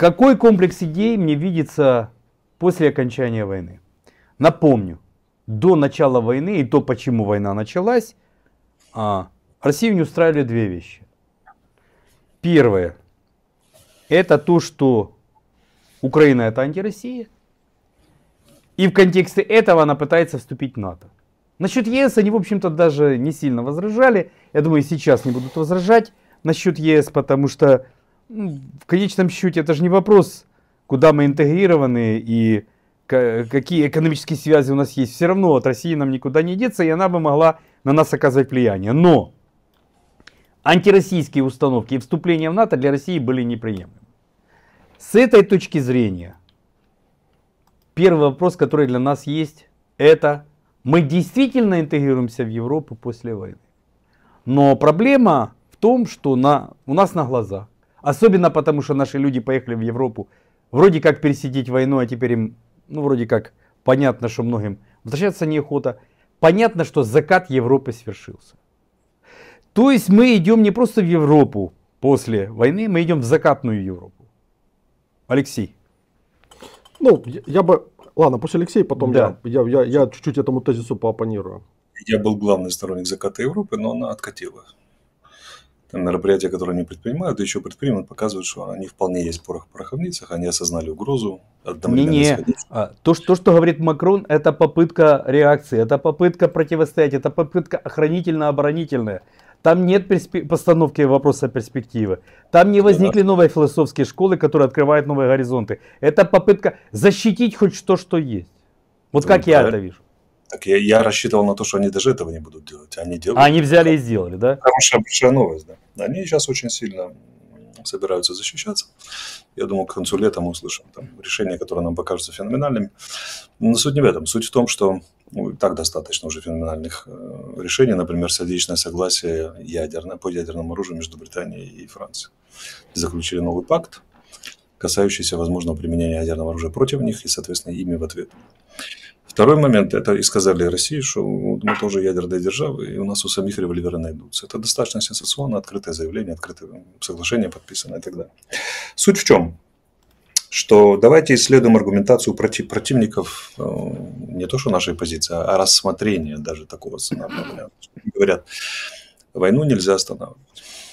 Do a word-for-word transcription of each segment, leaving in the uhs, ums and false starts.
какой комплекс идей мне видится после окончания войны? Напомню, до начала войны и то, почему война началась, а, Россию не устраивали две вещи. Первое, это то, что Украина это антироссия, и в контексте этого она пытается вступить в НАТО. Насчет ЕС они, в общем-то, даже не сильно возражали. Я думаю, сейчас не будут возражать насчет ЕС, потому что ну, в конечном счете это же не вопрос, куда мы интегрированы и какие экономические связи у нас есть. Все равно от России нам никуда не деться, и она бы могла на нас оказывать влияние. Но антироссийские установки и вступление в НАТО для России были неприемлемы. С этой точки зрения, первый вопрос, который для нас есть, это мы действительно интегрируемся в Европу после войны. Но проблема в том, что на, у нас на глазах, особенно потому, что наши люди поехали в Европу, вроде как пересидеть войну, а теперь им, ну вроде как понятно, что многим возвращаться неохота, понятно, что закат Европы свершился. То есть мы идем не просто в Европу после войны, мы идем в закатную Европу. Алексей. Ну, я, я бы... Ладно, после Алексея, потом да. я, я, я, я чуть-чуть этому тезису пооппонирую. Я был главный сторонник заката Европы, но она откатила. Там мероприятия, которые они предпринимают, и еще предпринимают, показывают, что они вполне есть в порох пороховницах, они осознали угрозу. Не, не. А, то, что, то, что говорит Макрон, это попытка реакции, это попытка противостоять, это попытка охранительно-оборонительная. Там нет постановки вопроса перспективы. Там не возникли новые философские школы, которые открывают новые горизонты. Это попытка защитить хоть что, что есть. Вот как я это вижу. Так я, я рассчитывал на то, что они даже этого не будут делать. Они делают. А они взяли и сделали, да? Хорошая большая новость, да. Они сейчас очень сильно собираются защищаться. Я думаю, к концу лета мы услышим там решения, которые нам покажутся феноменальными. Но суть не в этом. Суть в том, что ну, и так достаточно уже феноменальных э, решений. Например, сердечное согласие ядерное, по ядерному оружию между Британией и Францией. Заключили новый пакт, касающийся возможного применения ядерного оружия против них и, соответственно, ими в ответ. Второй момент, это и сказали России, что мы тоже ядерные державы, и у нас у самих револьверы найдутся. Это достаточно сенсационно, открытое заявление, открытое соглашение подписано и так далее. Суть в чем? Что давайте исследуем аргументацию против, противников не то что нашей позиции, а рассмотрения даже такого сценария. Говорят, войну нельзя останавливать.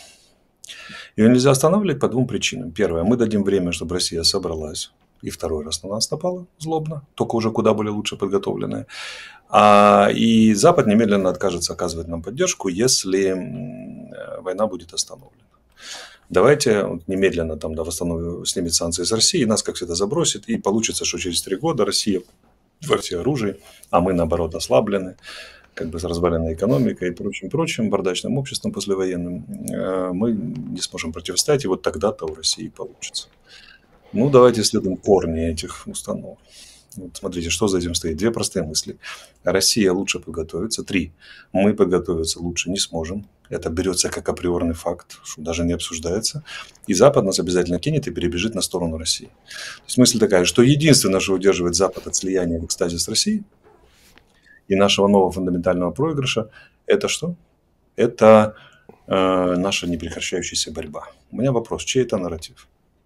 Ее нельзя останавливать по двум причинам. Первое, мы дадим время, чтобы Россия собралась. И второй раз на нас напала злобно, только уже куда более лучше подготовленная. А, и Запад немедленно откажется оказывать нам поддержку, если война будет остановлена. Давайте немедленно там, да, восстановим, снимет санкции с России, нас как всегда забросит, и получится, что через три года Россия во всеоружии, а мы наоборот ослаблены, как бы с разваленной экономикой и прочим-прочим, бардачным обществом послевоенным, мы не сможем противостоять, и вот тогда-то у России получится. Ну, давайте исследуем корни этих установок. Вот смотрите, что за этим стоит. Две простые мысли. Россия лучше подготовится. Три. Мы подготовиться лучше не сможем. Это берется как априорный факт, что даже не обсуждается. И Запад нас обязательно кинет и перебежит на сторону России. То есть мысль такая, что единственное, что удерживает Запад от слияния в экстазе с Россией и нашего нового фундаментального проигрыша, это что? Это э, наша непрекращающаяся борьба. У меня вопрос, чей это нарратив?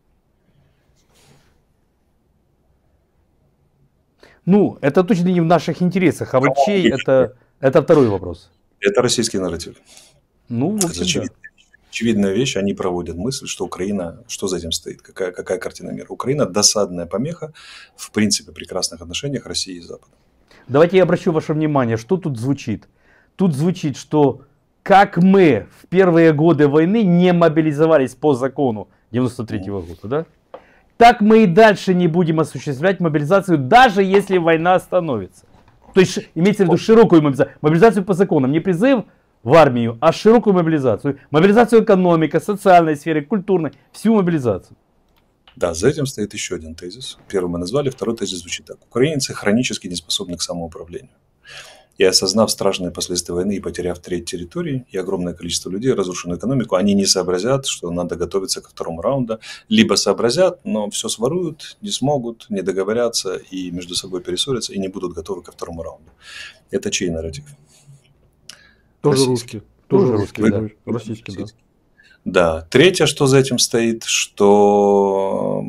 Ну, это точно не в наших интересах, а вот чей, это, это второй вопрос. Это российский нарратив. Ну, в общем, это очевидная, да. очевидная вещь, они проводят мысль, что Украина, что за этим стоит, какая, какая картина мира. Украина досадная помеха в принципе прекрасных отношениях России и Запада. Давайте я обращу ваше внимание, что тут звучит. Тут звучит, что как мы в первые годы войны не мобилизовались по закону девяносто третьего года, да? Так мы и дальше не будем осуществлять мобилизацию, даже если война остановится. То есть имеется в виду широкую мобилизацию. Мобилизацию по законам. Не призыв в армию, а широкую мобилизацию. Мобилизацию экономики, социальной сферы, культурной. Всю мобилизацию. Да, за этим стоит еще один тезис. Первый мы назвали, второй тезис звучит так. Украинцы хронически не способны к самоуправлению. И осознав страшные последствия войны и потеряв треть территории и огромное количество людей, разрушенную экономику, они не сообразят, что надо готовиться ко второму раунду. Либо сообразят, но все своруют, не смогут, не договорятся и между собой перессорятся и не будут готовы ко второму раунду. Это чей нарратив? Тоже русский. Тоже русский, да. Российский, да. Да. Третье, что за этим стоит, что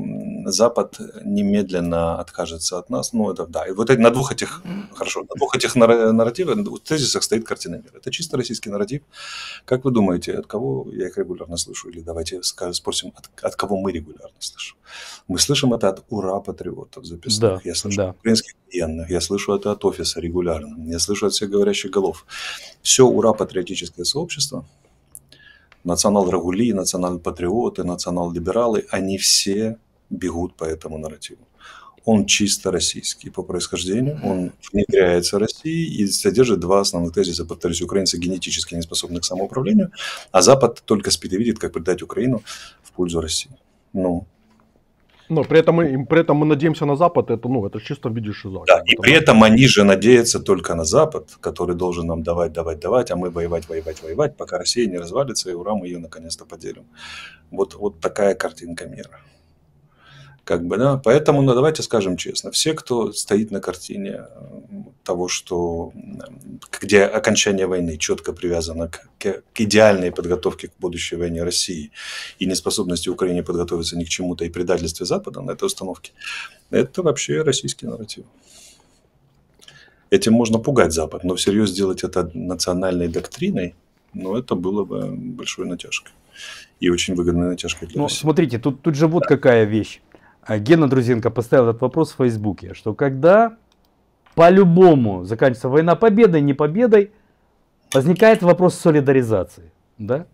Запад немедленно откажется от нас. Ну, это да. И вот на двух этих, хорошо, на двух этих нарративах, в тезисах стоит картина мира. Это чисто российский нарратив. Как вы думаете, от кого я их регулярно слышу? Или давайте спросим, от, от кого мы регулярно слышим? Мы слышим это от ура-патриотов записных. Да, я слышу да. от украинских военных. Я слышу это от офиса регулярно. Я слышу от всех говорящих голов. Все ура-патриотическое сообщество, национал-рагули, национал-патриоты, национал-либералы, они все бегут по этому нарративу. Он чисто российский по происхождению, он внедряется в России и содержит два основных тезиса. Повторюсь, украинцы генетически не способны к самоуправлению, а Запад только спит и видит, как предать Украину в пользу России. Ну, Но при этом, мы, при этом мы надеемся на Запад, это, ну, это чисто в виде шиза. да, и при этом они же надеются только на Запад, который должен нам давать, давать, давать, а мы воевать, воевать, воевать, пока Россия не развалится, и ура, мы ее наконец-то поделим. Вот, вот такая картинка мира. Как бы, да, поэтому, ну, давайте скажем честно, все, кто стоит на картине того, что, где окончание войны четко привязано к, к, к идеальной подготовке к будущей войне России и неспособности Украины подготовиться ни к чему-то и предательстве Запада на этой установке, это вообще российский нарратив. Этим можно пугать Запад, но всерьез сделать это национальной доктриной, ну, это было бы большой натяжкой. И очень выгодной натяжкой для Ну, России. смотрите, тут, тут же вот какая вещь. Гена Друзенко поставил этот вопрос в Фейсбуке, что когда по-любому заканчивается война победой, не победой, возникает вопрос солидаризации. Да?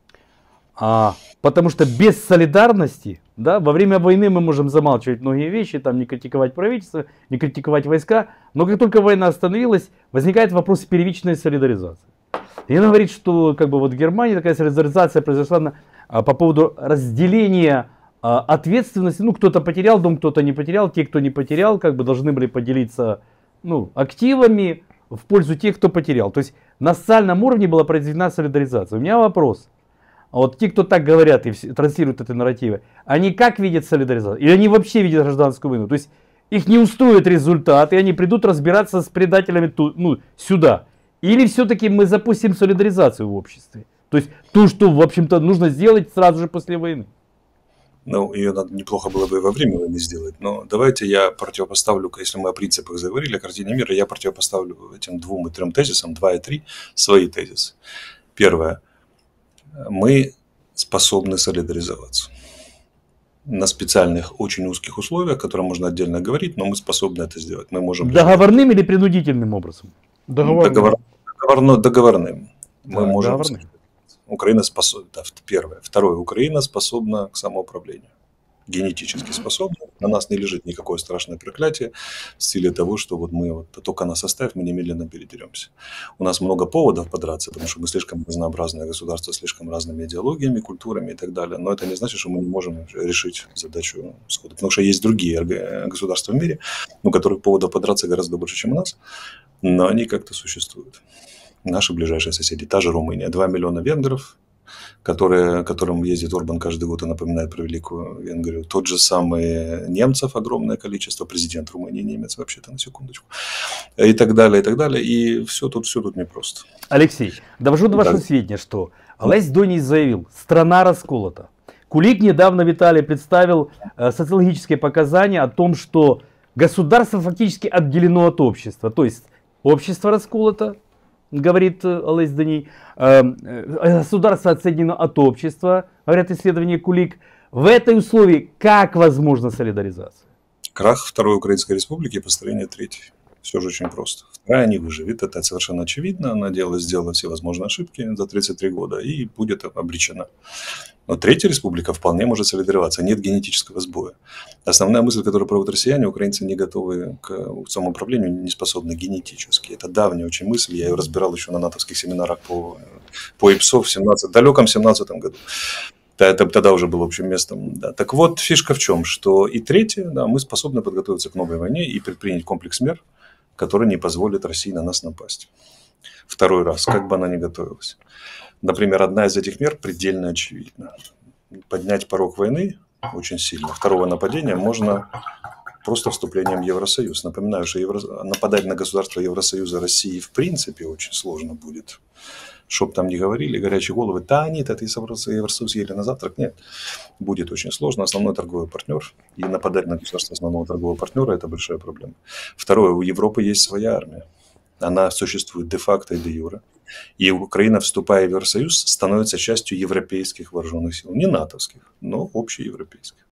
А, потому что без солидарности, да, во время войны мы можем замалчивать многие вещи, там, не критиковать правительство, не критиковать войска, но как только война остановилась, возникает вопрос первичной солидаризации. И он говорит, что как бы вот в Германии такая солидаризация произошла на, а, по поводу разделения а, ответственности. Ну, кто-то потерял дом, кто-то не потерял. Те, кто не потерял, как бы должны были поделиться, ну, активами в пользу тех, кто потерял. То есть на социальном уровне была произведена солидаризация. У меня вопрос. А вот те, кто так говорят и транслируют эти нарративы, они как видят солидаризацию? Или они вообще видят гражданскую войну? То есть их не устроит результат, и они придут разбираться с предателями ту, ну, сюда. Или все-таки мы запустим солидаризацию в обществе? То есть то, что, в общем-то, нужно сделать сразу же после войны. Ну, ее надо, неплохо было бы и во время войны сделать. Но давайте я противопоставлю, если мы о принципах заговорили, о картине мира, я противопоставлю этим двум и трем тезисам, два и три, свои тезисы. Первое. Мы способны солидаризоваться. На специальных, очень узких условиях, о которых можно отдельно говорить, но мы способны это сделать. Мы можем... Договорным или принудительным образом? Договорным. Договор... Договорно... Договорным. Мы Да, можем... договорным. Украина способна, да, первое. Второе, Украина способна к самоуправлению. Генетически способна. На нас не лежит никакое страшное проклятие в стиле того, что вот мы, вот, только нас оставь, мы немедленно передеремся. У нас много поводов подраться, потому что мы слишком разнообразное государство, слишком разными идеологиями, культурами и так далее. Но это не значит, что мы не можем решить задачу схода. Потому что есть другие государства в мире, у которых поводов подраться гораздо больше, чем у нас, но они как-то существуют. Наши ближайшие соседи, та же Румыния, два миллиона венгров, которые, которым ездит Орбан каждый год и напоминает про Великую Венгрию. Тот же самый немцев огромное количество, президент Румынии немец вообще-то, на секундочку, и так далее, и так далее. И все тут, все тут непросто. Алексей, довожу до вашего сведения, что Олесь Донич заявил, страна расколота. Кулик недавно, Виталий, представил э, социологические показания о том, что государство фактически отделено от общества. То есть общество расколото, говорит Олесь Донич, э, государство отсоединено от общества, говорят исследования Кулик. В этой условии как возможна солидаризация? Крах Второй Украинской Республики и построение Третьей. Все же очень просто. Вторая не выживет, это совершенно очевидно. Она делала, сделала все возможные ошибки за тридцать три года и будет обречена. Но Третья Республика вполне может солидаризоваться. Нет генетического сбоя. Основная мысль, которую проводят россияне, украинцы не готовы к самоуправлению, не способны генетически. Это давняя очень мысль. Я ее разбирал еще на натовских семинарах по, по ИПСО в семнадцатом, далеком семнадцатом году. Это тогда уже было общим местом. Да. Так вот, фишка в чем, что и третье, да, мы способны подготовиться к новой войне и предпринять комплекс мер, который не позволит России на нас напасть. Второй раз, как бы она ни готовилась. Например, одна из этих мер предельно очевидна. Поднять порог войны очень сильно. Второго нападения можно просто вступлением в Евросоюз. Напоминаю, что Евро... нападать на государство Евросоюза России в принципе очень сложно будет. Чтоб там не говорили, горячие головы, да нет, это Евросоюз ели на завтрак. Нет, будет очень сложно. Основной торговый партнер, и нападать на государство основного торгового партнера – это большая проблема. Второе, у Европы есть своя армия. Она существует де-факто и де-юре. И Украина, вступая в Евросоюз, становится частью европейских вооруженных сил. Не натовских, но общеевропейских.